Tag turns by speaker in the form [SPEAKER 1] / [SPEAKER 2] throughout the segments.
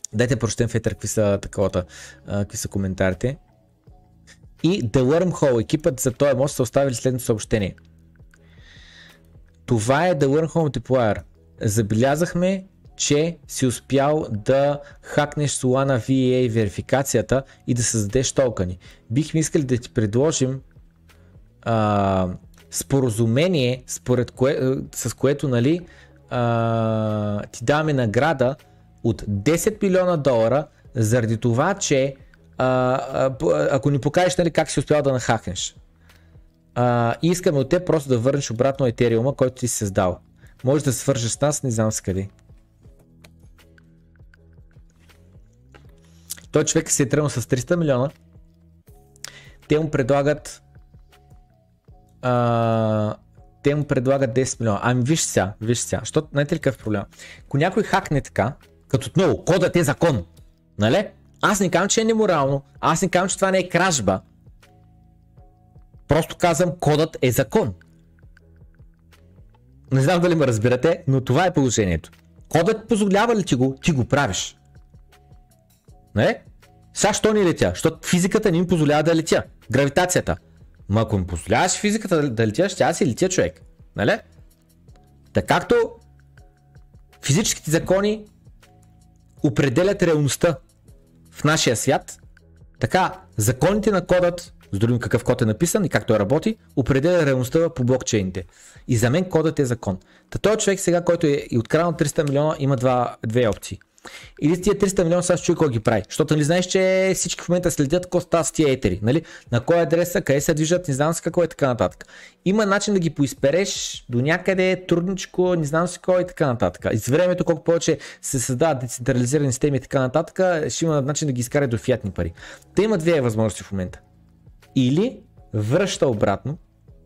[SPEAKER 1] Дайте прочетем в етър какви са коментарите. И The Wormhole, екипът за този мост са оставили следното съобщение. Това е The Wormhole Multiplier. Забелязахме, че си успял да хакнеш Solana VEA верификацията и да създадеш токени. Бихме искали да ти предложим споразумение, с което нали, ти даваме награда от $10 милиона заради това, че ако ни покажеш нали, как си успял да нахакнеш. И искаме от теб просто да върнеш обратно етериума, който ти си създал. Може да се свържеш с нас, не знам с къде. Той човек се е тръгнал с 300 милиона. Те му предлагат 10 милиона. Ами виж сега, защото знаете ли какъв проблем? Ако някой хакне така, като отново, кодът е закон, нали? Аз не казвам, че е неморално, аз не казвам, че това не е кражба. Просто казвам, кодът е закон. Не знам дали ме разбирате, но това е положението. Кодът позволява ли ти го? Ти го правиш. Не? Сега що не летя? Защото физиката не ми позволява да летя. Гравитацията. Ма ако ми позволяваш физиката да летя, ще аз си летя човек. Нали? Така както физическите закони определят реалността в нашия свят, така законите на кодът, с другим какъв код е написан и как той работи, определя реалността по блокчейните. И за мен кодът е закон. Та този човек сега, който е и откраднал 300 милиона, има две опции. Или с тия 300 милиона сега чуй кой ги прави. Защото нали знаеш, че всички в момента следят какво става с тия етери. Нали? На кой адреса, къде се движат, не знам с какво и така нататък. Има начин да ги поизпереш до някъде, трудничко, не знам с кой и така нататък. И с времето, колко повече се създават децентрализирани системи и така нататък, ще има начин да ги изкара до фиатни пари. Та има две възможности в момента. Или връща обратно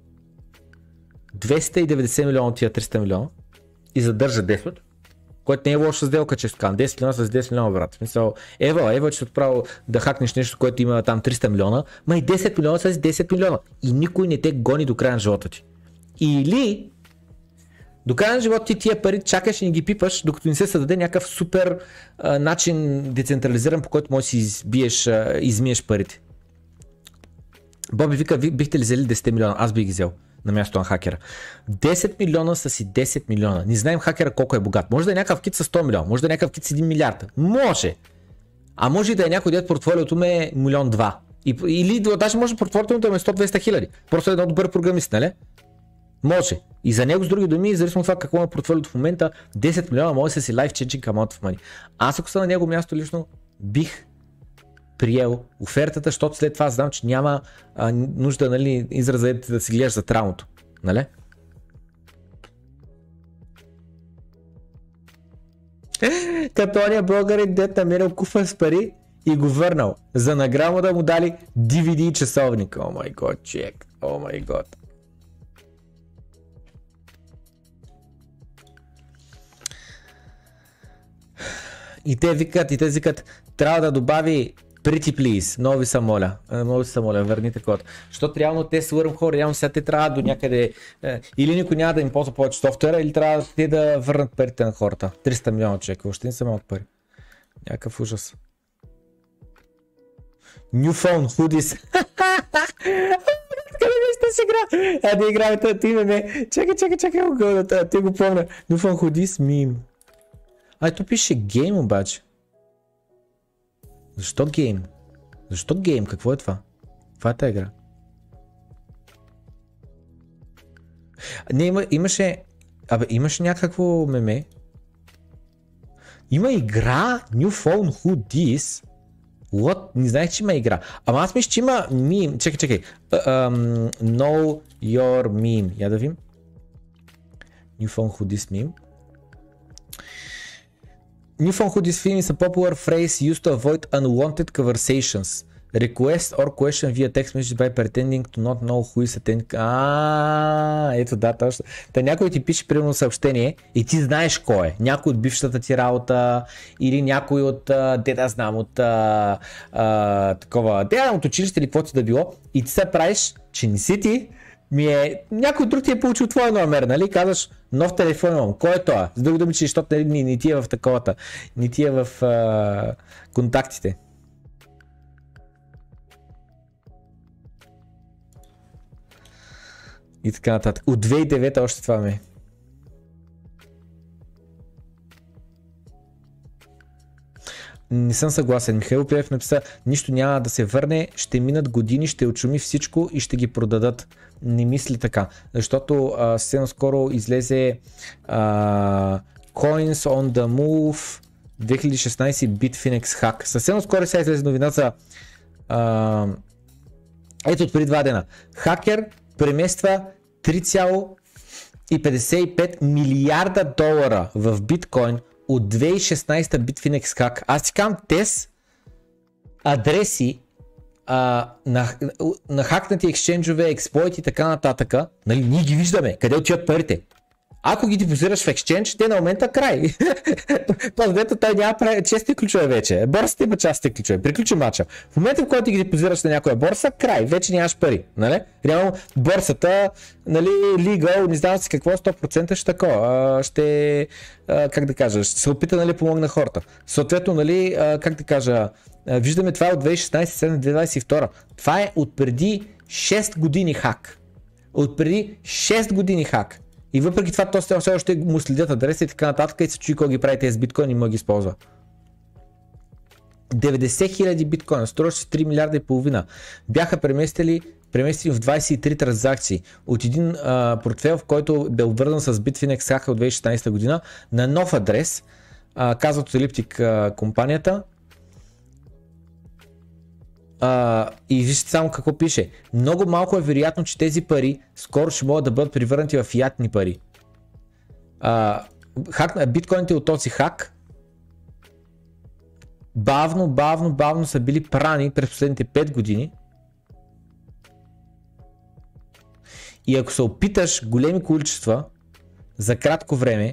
[SPEAKER 1] 290 милиона от тия 300 милиона и задържа 10, което не е лоша сделка, че скан. 10 милиона с 10 милиона, брат. В смисъл, ева, че си отправил да хакнеш нещо, което има там 300 милиона, ма и 10 милиона с 10 милиона. И никой не те гони до края на живота ти. Или до края на живота ти тия пари чакаш и не ги пипаш, докато не се създаде някакъв супер начин децентрализиран, по който можеш да си измиеш парите. Боби вика, бихте ли взели 10 милиона? Аз бих ги взел на място на хакера. 10 милиона са си 10 милиона. Не знаем хакера колко е богат. Може да е някакъв кит с 100 милиона, може да е някакъв кит с 1 милиард. Може. А може и да е някой дет портфолиото му е 1,2 милиона. Или даже може портфолиото му да е 100-200 хиляди. Просто е един добър програмист, нали? Може. И за него с други думи, зависимо от това какво е портфолиото в момента, 10 милиона може да си life changing amount of money. Аз ако съм на него място лично, бих приел офертата, защото след това знам, че няма нужда, нали, израза да си гледаш за травмото. Нали? Като ония българин, дет намерил куфа с пари и го върнал. За награма да му дали DVD часовник. О май гот, чек. О май гот. И те викат, трябва да добави Pretty please, много ви се моля, върните код. Защото реално те с Wormhole, реално сега те трябва до някъде, или никой няма да им ползва повече софтуера, или трябва те да върнат парите на хората. 300 милиона човека, още не са малко пари. Някакъв ужас. New phone, hoodies. Къде нещо си игра? Да играме това име. Чакай, ти го помня. New phone, hoodies, meme. Ето пише гейм обаче. Защо гейм? Защо гейм? Какво е това? Каква е тази игра? Не, имаше някакво меме. Има игра New Phone Who Dis? What? Не знаех, че има игра. Ама аз мисля, че има мим. Чакай. Know your meme. Я да видим. New Phone Who Dis meme. New phone who this film is a popular phrase used to avoid unwanted conversations. Request or question via text message by pretending to not know who is attending. Ето да, точно. Та някой ти пише примерно съобщение и ти знаеш кой е. Някой от бившата ти работа или някой от такова, от училище или каквото да било и ти се правиш, че не си ти някой друг ти е получил твоя номер, нали? Казваш, нов телефон имам. Кой е това? С други думи, че защото не ти е в таковата, не ти е в контактите. И така нататък. От 2009 още това ми е. Не съм съгласен. Михаил Пиев написа, нищо няма да се върне, ще минат години, ще отшуми всичко и ще ги продадат. Не мисли така, защото съвсем скоро излезе Coins on the Move 2016 Bitfinex Hack. Съвсем скоро сега излезе новина за ето от преди 2 дена. Хакер премества 3,55 милиарда долара в биткоин от 2016 Bitfinex Hack. Аз си казвам тез адреси на хакнати ексченджове, експлойти и така нататък. Нали, ние ги виждаме. Къде отиват парите? Ако ги депозираш в екшенж, те на момента край. По-дето той няма чести ключове вече. Борсата има части ключове. Приключи мача. В момента, в който ги депозираш на някоя борса, край. Вече нямаш пари. Нали? Реално борсата, нали, legal, не знам си какво, 100% ще такова. Как да кажа, ще се опита, нали, помогна хората. Съответно, нали, как да кажа, виждаме това от 2016-2022. Това е от преди 6 години хак. От преди 6 години хак. И въпреки това, то все още му следят адреса и така нататък и се чуи кой ги прави тези биткоини и може ги използва. 90 000 биткоина, струваше 3 милиарда и половина. Бяха преместили в 23 транзакции от един портфел, в който бе обвързан с Bitfinex Hack от 2016 година на нов адрес, казват от Elliptic компанията. И вижте само какво пише. Много малко е вероятно, че тези пари скоро ще могат да бъдат превърнати в фиатни пари. Биткоините от този хак бавно са били прани през последните 5 години. И ако се опиташ големи количества за кратко време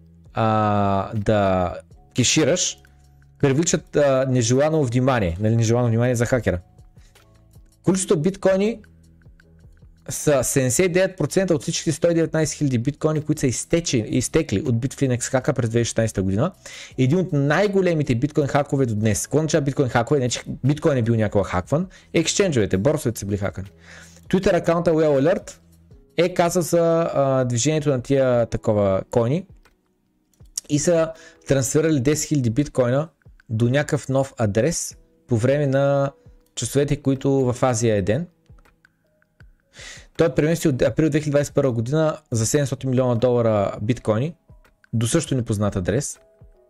[SPEAKER 1] да кешираш, привличат нежелано внимание, нали, нежелано внимание за хакера. Количеството биткоини са 79% от всички 119 000 биткоини, които са изтекли от Bitfinex хака през 2016 година. Един от най-големите биткоин хакове до днес. Какво означава биткоин хакове? Не, че биткоин е бил някога хакван. Ексченджовете, борсовете са били хакани. Twitter аккаунта Well Alert е каза за движението на тия такова койни и са трансферирали 10 000 биткоина до някакъв нов адрес по време на часовете, които в Азия е ден. Той е преместил от април 2021 година за 700 милиона долара биткоини до също непознат адрес.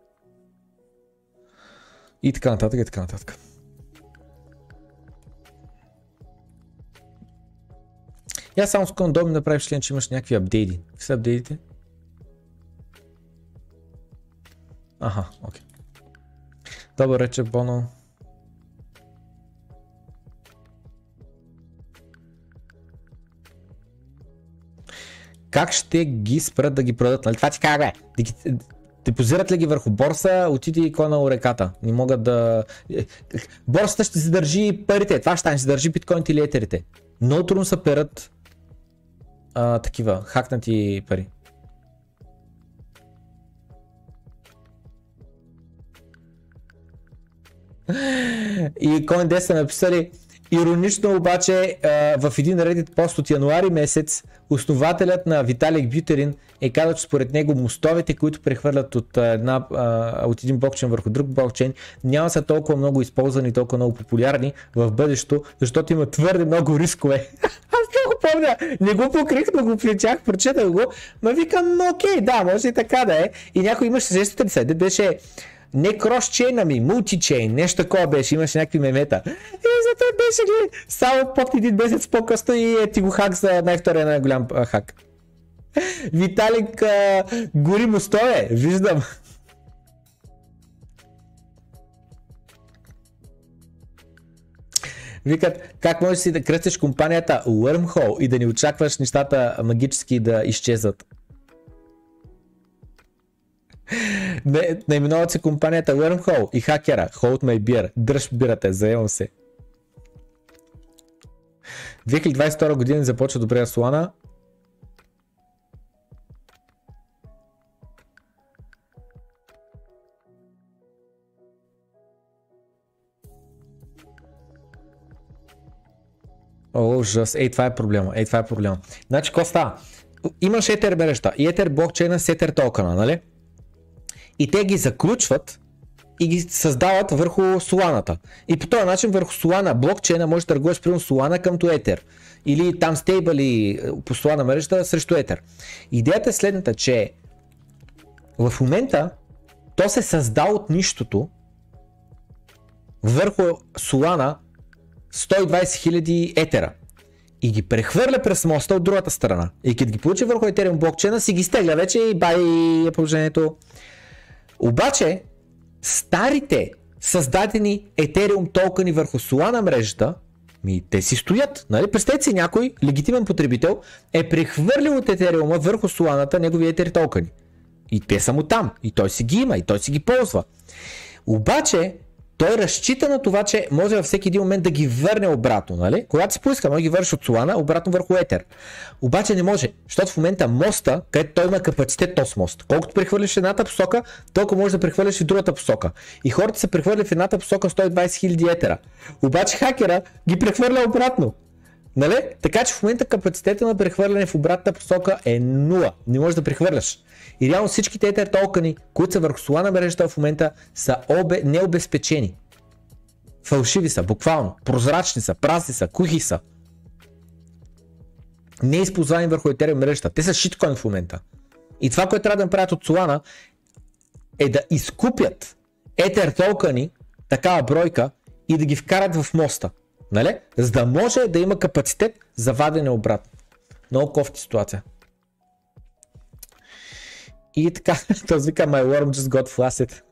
[SPEAKER 1] И така нататък, и така нататък. И аз само скоро да ми направиш член, че имаш някакви апдейти. Какви са апдейтите? Аха, окей. Добър вечер, Боно. Как ще ги спрат да ги продадат? Нали? Това ти как бе? Депозират ли ги върху борса, отиди и кой на реката. Не могат да... Борсата ще се държи парите. Това ще държи биткоините или етерите. Много трудно са перат такива хакнати пари. И CoinDesk са написали: иронично обаче в един Reddit пост от януари месец основателят на Виталик Бютерин е казал, че според него мостовете, които прехвърлят от един блокчейн върху друг блокчейн, няма са толкова много използвани, толкова много популярни в бъдещето, защото има твърде много рискове. Аз не го помня, не го покрих, но го причах, прочетах го, ма викам, окей, да, може и така да е. И някой имаше, сещате ли се, беше не кросчейн, ами мултичейн, нещо такова беше, имаше някакви мемета. И зато беше ли само под един месец по-късно и ти го хак за най-втория най-голям хак. Виталик гори мостове, виждам. Викат, как можеш си да кръстиш компанията Wormhole и да не очакваш нещата магически да изчезват. Наименуват се компанията Wormhole и хакера Hold My Beer. Дръж бирата, заемам се. 2022 година започва добре Solana. О, ужас. Това е проблема. Значи, какво става? Имаш Ether мрежата и Ether блокчейна с Ether токена, нали? И те ги заключват и ги създават върху Solana-та. И по този начин върху Solana блокчейна можеш да търгуваш примерно Solana към Ether. Или там стейбъли по Solana мрежата срещу Ether. Идеята е следната, че в момента то се създава от нищото върху Solana 120 000 етера и ги прехвърля през моста от другата страна. И като ги получи върху Ethereum блокчейна, си ги стегля вече и бай е положението. Обаче, старите създадени Ethereum токени върху Solana мрежата, те си стоят. Нали? Представете си, някой легитимен потребител е прехвърлил от Ethereum върху Solana-та негови Ether токени. И те са му там. И той си ги има. И той си ги ползва. Обаче, той разчита на това, че може във всеки един момент да ги върне обратно, нали? Когато си поиска, може да ги върнеш от Solana обратно върху Ether. Обаче не може, защото в момента моста, където той има капацитет този мост, колкото прехвърляш в едната посока, толкова можеш да прехвърляш и другата посока. И хората се прехвърля в едната посока 120 000 етера. Обаче хакера ги прехвърля обратно. Нали? Така че в момента капацитета на прехвърляне в обратната посока е 0. Не можеш да прехвърляш. И реално всичките Ether токени, които са върху Solana мрежата в момента, са необезпечени. Фалшиви са, буквално. Прозрачни са, празни са, кухи са. Не използвани върху Ethereum мрежата. Те са шиткоин в момента. И това, което трябва да направят от Solana, е да изкупят Ether токени, такава бройка, и да ги вкарат в моста. Нали? За да може да има капацитет за вадене обратно. Много кофти ситуация. И така, този вика, my worm just got flaccid.